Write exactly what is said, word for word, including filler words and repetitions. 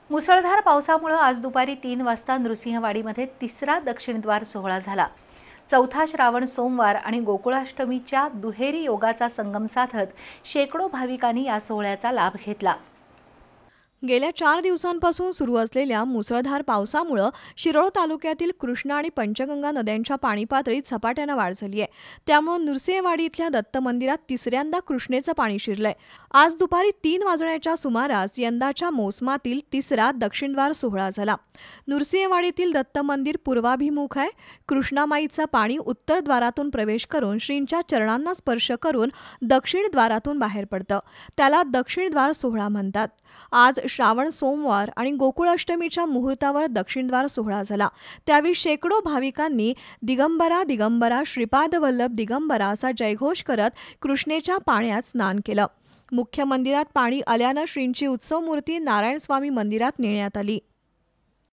मुसळधार पावसामुळे आज दुपारी तीन वाजता नृसिंहवाडीमध्ये तिसरा दक्षिणद्वार सोहळा झाला। चौथा श्रावण सोमवार आणि गोकुळाष्टमीच्या दुहेरी योगाचा संगम साधत शेकडो भाविकांनी या सोहळ्याचा लाभ घेतला। गेल्या चार दिवसांपासून सुरू असलेल्या मुसळधार पावसामुळे शिरोळ तालुक्यातील कृष्णा आणि पंचगंगा नद्यांच्या पाणी पातळीत झपाट्याने वाढ झाली आहे। त्यामुळे नृसिंहवाडी इथल्या दत्त मंदिरात तिसऱ्यांदा कृष्णेचं पाणी शिरलंय। आज दुपारी तीन वाजण्याच्या सुमारास यंदाच्या मोसमातील तिसरा दक्षिणद्वार सोहळा झाला। नृसिंहवाडीतील दत्त मंदिर पूर्वाभिमुख आहे। कृष्णामाईचं पाणी उत्तर द्वारातून प्रवेश करून श्रींच्या चरणांना स्पर्श करून दक्षिण द्वारातून बाहेर पडतं। त्याला दक्षिणद्वार सोहळा म्हणतात। आज श्रावण सोमवार आणि गोकुळाष्टमीच्या मुहूर्तावर दक्षिणद्वार सोहळा झाला। त्यावेळी शेकडो भाविकांनी दिगंबरा दिगंबरा श्रीपाद वल्लभ दिगंबरा असा जयघोष करत कृष्णेच्या पाण्यात स्नान केलं। मुख्य मंदिरात पाणी आल्यानं श्रींची उत्सव मूर्ती नारायण स्वामी मंदिरात नेण्यात आली।